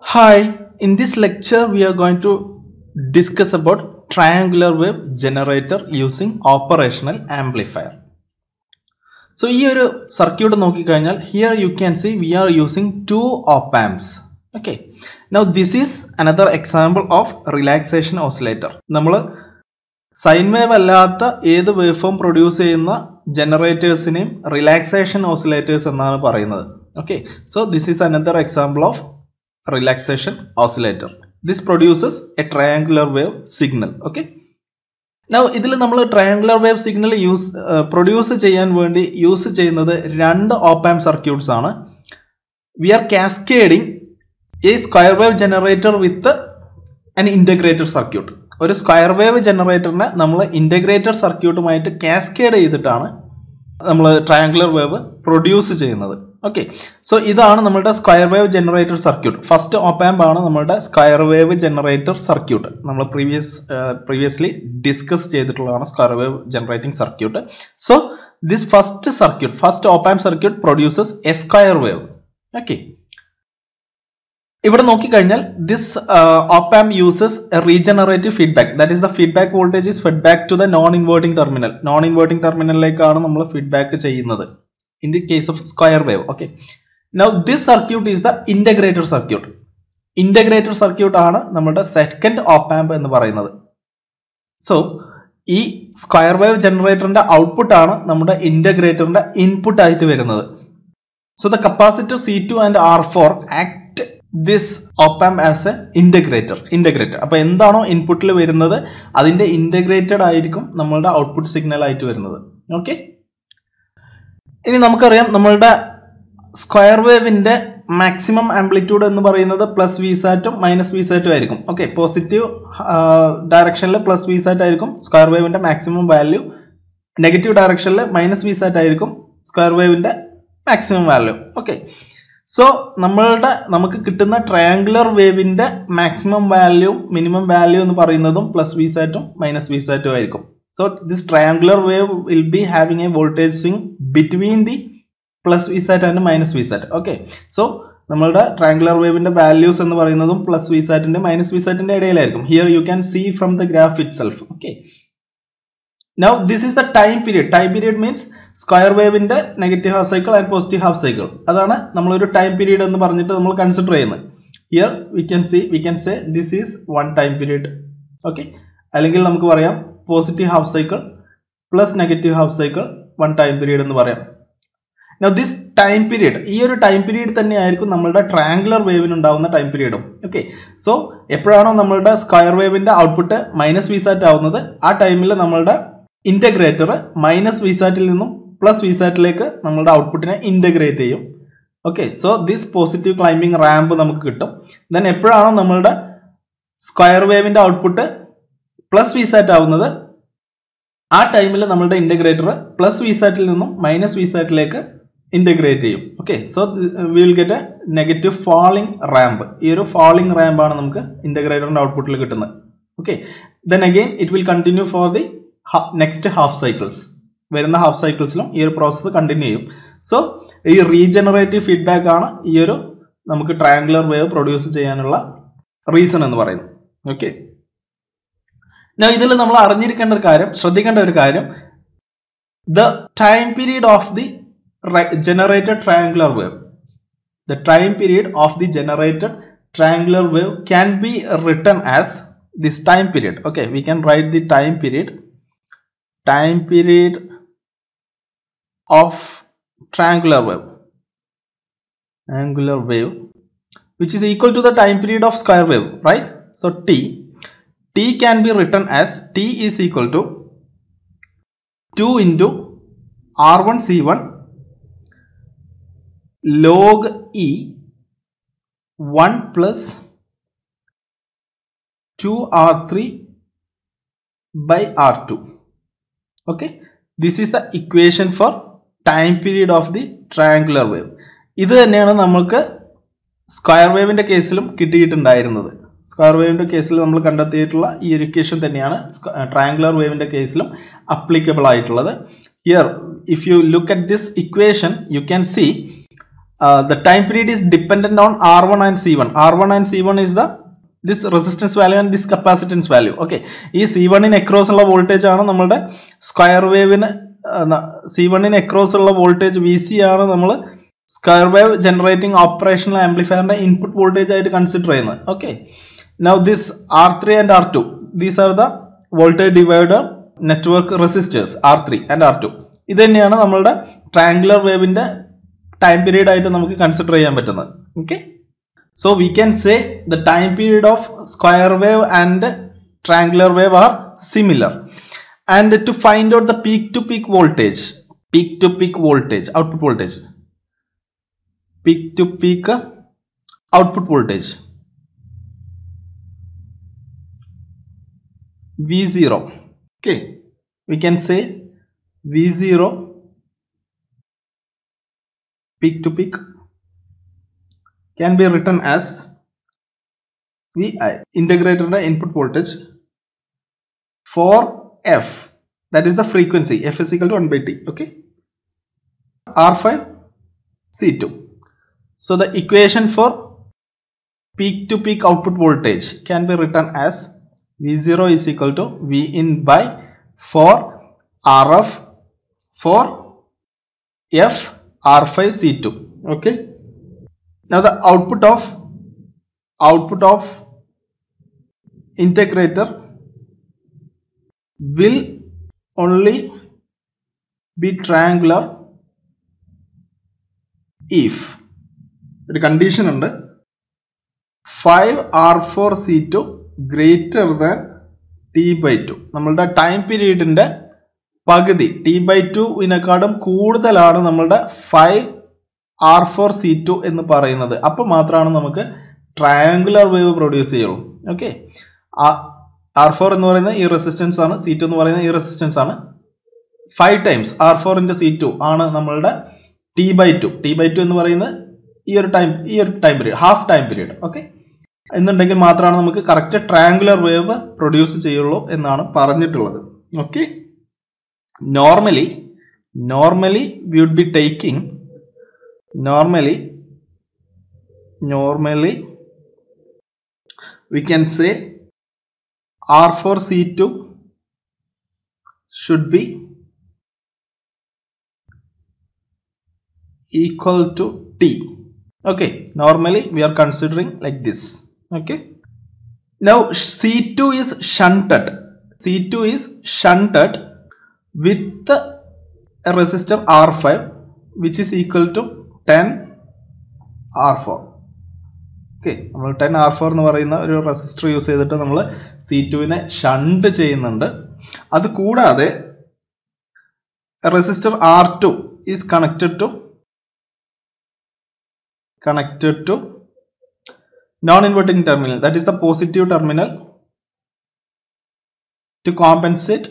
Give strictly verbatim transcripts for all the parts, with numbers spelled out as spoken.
Hi, in this lecture we are going to discuss about triangular wave generator using operational amplifier. So here circuit നോക്കിക്കഴിഞ്ഞാൽ here you can see we are using two op amps. Okay. Now this is another example of relaxation oscillator. നമ്മൾ sine wave അല്ലാത്ത ഏത് waveform produce ചെയ്യുന്ന generatorsനെയും relaxation oscillators എന്നാണ് പറയുന്നത്. Okay. So this is another example of relaxation oscillator. This produces a triangular wave signal. Okay. Now ഇതിൽ നമ്മൾ triangular wave signal use uh, produce ചെയ്യാൻ വേണ്ടി യൂസ് ചെയ്യുന്നത് രണ്ട് op amp circuits ആണ്. We are cascading a square wave generator with an integrated circuit. ഒരു square wave generator നെ നമ്മൾ integrated circuit ആയിട്ട് cascade ചെയ്തിട്ടാണ് നമ്മൾ triangular wave produce ചെയ്യുന്നത്. Okay, so ഇതാണ് നമ്മുടെ square wave generator circuit. First op amp ആണ് നമ്മുടെ സ്ക്വയർ വേവ് ജനറേറ്റർ സർക്യൂട്ട്. നമ്മൾ പ്രീവിയസ് പ്രീവിയസ്ലി ഡിസ്കസ് ചെയ്തിട്ടുള്ളതാണ് square wave generating circuit. So this first circuit first op amp circuit produces a square wave. Okay, ഇവിടെ നോക്കിക്കഴിഞ്ഞാൽ this op amp uses a regenerative feedback. That is the feedback voltage is fed back to the non inverting terminal. Non inverting ടെർമിനലിലേക്കാണ് നമ്മൾ feedback ചെയ്യുന്നത്. In the case of square wave. Okay, now this circuit is the integrated circuit. Integrated circuit ആണ് നമ്മുടെ second ഓപ്പ് amp എന്ന് പറയുന്നത്. So ഈ square wave ജനറേറ്ററിന്റെ output ആണ് നമ്മുടെ ഇന്റഗ്രേറ്ററിന്റെ ഇൻപുട്ട് ആയിട്ട് വരുന്നത്. So the capacitor C two and R four act this op amp as a integrator. Integrator അപ്പൊ എന്താണോ ഇൻപുട്ടിൽ വരുന്നത് അതിന്റെ ഇന്റഗ്രേറ്റഡ് ആയിരിക്കും നമ്മളുടെ ഔട്ട്പുട്ട് സിഗ്നൽ ആയിട്ട് വരുന്നത്. ഓക്കെ, ഇനി നമുക്കറിയാം നമ്മളുടെ സ്ക്വയർ വേവിന്റെ മാക്സിമം ആംപ്ലിറ്റ്യൂഡ് എന്ന് പറയുന്നത് പ്ലസ് വി സാറ്റും മൈനസ് വി സാറ്റും ആയിരിക്കും. ഓക്കെ, പോസിറ്റീവ് ഡയറക്ഷനിൽ പ്ലസ് വി സാറ്റ് ആയിരിക്കും സ്ക്വയർ വേവിന്റെ മാക്സിമം വാല്യൂ. നെഗറ്റീവ് ഡയറക്ഷനിൽ മൈനസ് വി സാറ്റ് ആയിരിക്കും സ്ക്വയർ വേവിന്റെ മാക്സിമം വാല്യൂ. ഓക്കെ, സോ നമ്മളുടെ നമുക്ക് കിട്ടുന്ന ട്രയാങ്കുലർ വേവിന്റെ മാക്സിമം വാല്യൂ മിനിമം വാല്യൂ എന്ന് പറയുന്നതും പ്ലസ് വി സാറ്റും മൈനസ് വി സാറ്റും ആയിരിക്കും. So this triangular wave will be having a voltage swing between the plus V sat and minus V sat. Okay, so നമ്മളുടെ triangular wave ന്റെ values എന്ന് പറയുന്നതും plus V sat ന്റെ minus V sat ന്റെ ഇടയിലായിരിക്കും. Here you can see from the graph itself. Okay, now this is the time period. Time period means square wave ന്റെ negative half cycle and positive half cycle. അതാണ് നമ്മൾ ഒരു time period എന്ന് പറഞ്ഞിട്ട് നമ്മൾ consider ചെയ്യുന്നത്. Here we can see we can say this is one time period. Okay, അല്ലെങ്കിൽ നമുക്ക് പറയാം positive half cycle plus negative half cycle one time period എന്ന് പറയാം. Now this time period, ഈ ഒരു ടൈം പീരീഡ് തന്നെ ആയിരിക്കും നമ്മളുടെ ട്രയാങ്കുലർ വേവിന് ഉണ്ടാവുന്ന ടൈം പീരീഡും. ഓക്കെ, സോ എപ്പോഴാണോ നമ്മളുടെ സ്ക്വയർ വേവിന്റെ ഔട്ട്പുട്ട് മൈനസ് വി സാറ്റ് ആവുന്നത് ആ ടൈമിൽ നമ്മളുടെ ഇന്റഗ്രേറ്റർ മൈനസ് വി സാറ്റിൽ നിന്നും പ്ലസ് വി സാറ്റിലേക്ക് നമ്മളുടെ ഔട്ട്പുട്ടിനെ ഇന്റഗ്രേറ്റ് ചെയ്യും. Okay, so this positive climbing ramp നമുക്ക് കിട്ടും. ദെൻ എപ്പോഴാണോ നമ്മളുടെ സ്ക്വയർ വേവിന്റെ ഔട്ട്പുട്ട് പ്ലസ് വി സാറ്റ് ആവുന്നത് ആ ടൈമിൽ നമ്മളുടെ ഇന്റഗ്രേറ്റർ പ്ലസ് വി സാറ്റിൽ നിന്നും മൈനസ് വി സാറ്റിലേക്ക് ഇന്റഗ്രേറ്റ് ചെയ്യും. Okay, so we will get a negative falling ramp. ഈ ഒരു ഫാളിംഗ് റാമ്പ് ആണ് നമുക്ക് ഇന്റഗ്രേറ്ററിന്റെ ഔട്ട്പുട്ടിൽ കിട്ടുന്നത്. Okay, then again it will continue for the next half cycles. വരുന്ന ഹാഫ് സൈക്കിൾസിലും ഈ ഒരു പ്രോസസ്സ് കണ്ടിന്യൂ ചെയ്യും. സോ ഈ റീജനറേറ്റീവ് ഫീഡ്ബാക്ക് ആണ് ഈ ഒരു നമുക്ക് ട്രയാങ്കുലർ വേവ് പ്രൊഡ്യൂസ് ചെയ്യാനുള്ള റീസൺ എന്ന് പറയുന്നത്. ഓക്കെ, ഇതിൽ നമ്മൾ അറിഞ്ഞിരിക്കേണ്ട ഒരു കാര്യം ശ്രദ്ധിക്കേണ്ട ഒരു കാര്യം the time period of the generated triangular wave the time period of the generated triangular wave can be written as this time period. Okay, we can write the time period time period of triangular wave triangular wave which is equal to the time period of square wave, right? So t T can be written as T is equal to two into R one C one log E one plus two R three by R two. Okay, this is the equation for time period of the triangular wave. ഇത് തന്നെയാണ് നമുക്ക് square വേവിന്റെ കേസിലും കിട്ടിയിട്ടുണ്ടായിരുന്നത്. Square വേവിന്റെ കേസിൽ നമ്മൾ കണ്ടെത്തിയിട്ടുള്ള ഈ ഒരു ഇക്വേഷൻ തന്നെയാണ് ട്രയാങ്കുലർ വേവിന്റെ കേസിലും അപ്ലിക്കബിൾ ആയിട്ടുള്ളത്. Here if you look at this equation you can see uh, the time period is dependent on R one and C one. R one and C one is the this resistance value and this capacitance value. Okay, ഈ C one in across ഉള്ള voltage ആണ് നമ്മുടെ square വേവിന് C one in across ഉള്ള voltage V C ആണ് നമ്മൾ square wave generating operational ആംപ്ലിഫയറിന്റെ input voltage ആയിട്ട് കൺസിഡർ ചെയ്യുന്നത്. Okay, now this R three and R two, these are the voltage divider network resistors R three and R two. ഇത് തന്നെയാണ് നമ്മളുടെ triangular വേവിന്റെ time period ആയിട്ട് നമുക്ക് കൺസിഡർ ചെയ്യാൻ പറ്റുന്നത്. Okay, so we can say the time period of square wave and triangular wave are similar. And to find out the peak to peak voltage, peak to peak voltage, output voltage, peak to peak output voltage, V zero. Okay, we can say V zero peak to peak can be written as V I, integrator input voltage, for F, that is the frequency, F is equal to one by T. Okay, R five C two. So the equation for peak to peak output voltage can be written as V zero is equal to V in by four R F for F R five C two. Okay, now the output of output of integrator will only be triangular if the condition under five R four C two greater than T by two. നമ്മളുടെ time പീരീഡിന്റെ പകുതി T by two ഇനെക്കാളും കൂടുതലാണ് നമ്മളുടെ five R four C two എന്ന് പറയുന്നത്. അപ്പോൾ മാത്രമാണ് നമുക്ക് ട്രയാങ്കുലർ വേവ് പ്രൊഡ്യൂസ് ചെയ്യുള്ളൂ. ഓക്കെ, R four എന്ന് പറയുന്നത് ഈ റെസിസ്റ്റൻസ് ആണ്, C two എന്ന് പറയുന്നത് ഈ റെസിസ്റ്റൻസ് ആണ്. Five times R four into C two ആണ് നമ്മളുടെ T by two. T by two എന്ന് പറയുന്നത് ഈ ഒരു ടൈം ഈ ഒരു time period, half time period. Okay, എന്നുണ്ടെങ്കിൽ മാത്രമാണ് നമുക്ക് കറക്റ്റ് ട്രയാങ്കുലർ വേവ് പ്രൊഡ്യൂസ് ചെയ്യുള്ളൂ എന്നാണ് പറഞ്ഞിട്ടുള്ളത്. Okay, normally normally we would be taking normally normally we can say R four C two should be equal to T. Okay, normally we are considering like this. Okay, now C two is shunted C two is shunted with a resistor R five which is equal to ten R four. Okay, നമ്മൾ ten R four എന്ന് പറയുന്ന ഒരു resistor use ചെയ്തിട്ട് നമ്മൾ C two നെ shunt ചെയ്യുന്നുണ്ട്. അത് കൂടാതെ resistor R two is connected to connected to non-inverting terminal, that is the positive terminal, to compensate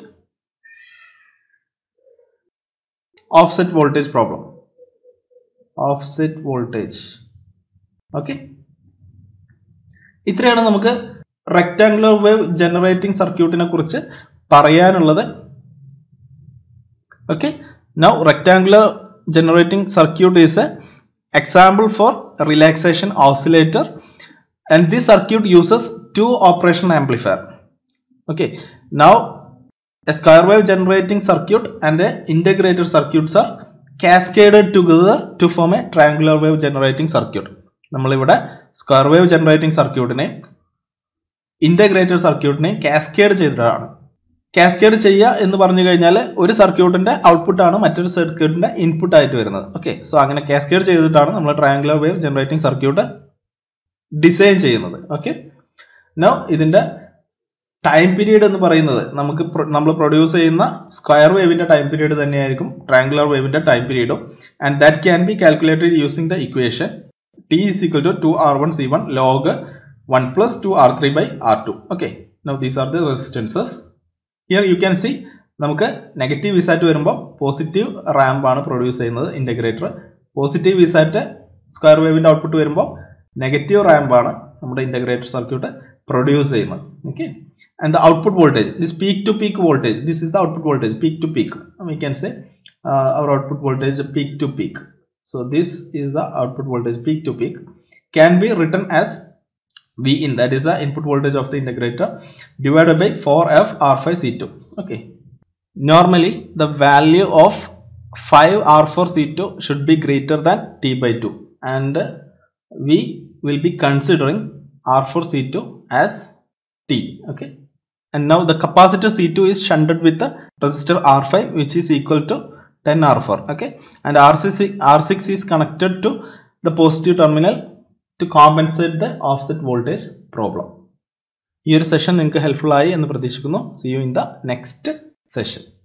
offset voltage problem. Offset voltage. Okay, ഇത്രയാണ് നമുക്ക് റെക്ടാങ്കുലർ വേവ് ജനറേറ്റിംഗ് സർക്യൂട്ടിനെ കുറിച്ച് പറയാനുള്ളത്. Okay, now rectangular generating circuit is a example for relaxation oscillator, and this circuit uses two operational amplifier. Okay, now a square wave generating circuit and a integrated circuits are cascaded together to form a triangular wave generating circuit. നമ്മൾ ഇവിടെ square wave generating സർക്യൂട്ടിനെ integrated സർക്യൂട്ടിനെ cascade ചെയ്തിട്ടാണ്. Cascade ചെയ്യുക എന്ന് പറഞ്ഞു കഴിഞ്ഞാൽ ഒരു സർക്യൂട്ടിന്റെ ഔട്ട്പുട്ട് ആണ് മറ്റൊരു സർക്യൂട്ടിന്റെ ഇൻപുട്ട് ആയിട്ട് വരുന്നത്. ഓക്കെ, സോ അങ്ങനെ കാസ്കേഡ് ചെയ്തിട്ടാണ് നമ്മൾ triangular wave generating circuit design ചെയ്യുന്നത്. ഓക്കെ, നൗ ഇതിന്റെ ടൈം പീരീഡ് എന്ന് പറയുന്നത് നമുക്ക് നമ്മൾ പ്രൊഡ്യൂസ് ചെയ്യുന്ന സ്ക്വയർ വേവിന്റെ ടൈം പീരീഡ് തന്നെയായിരിക്കും ട്രയാങ്കുലർ വേവിന്റെ ടൈം പീരീഡും. And that can be calculated using the equation T is equal to two R one C one log one plus two R three by R two. Okay, now these are the resistances. Here you can see നമുക്ക് negative V sat വരുമ്പോൾ positive ramp ആണ് produce ചെയ്യുന്നത് integrator. Positive V sat square വേവിന്റെ output വരുമ്പോൾ negative ramp ആണ് നമ്മുടെ integrator circuit produce ചെയ്യുന്നത്. Okay, and the output voltage, this peak to peak voltage, this is the output voltage, peak to peak. We can say uh, our output voltage peak to peak. So this is the output voltage peak to peak, can be written as V in, that is the input voltage of the integrator, divided by four F R five C two. Okay. Normally the value of five R four C two should be greater than T by two, and we will be considering R four C two as T. Okay. And now the capacitor C two is shunted with the resistor R five, which is equal to ten R four. Okay. And R six, R six is connected to the positive terminal to compensate the offset voltage problem. This session നിങ്ങൾക്ക് helpful ആയി എന്ന് പ്രതീക്ഷിക്കുന്നു. See you in the next session.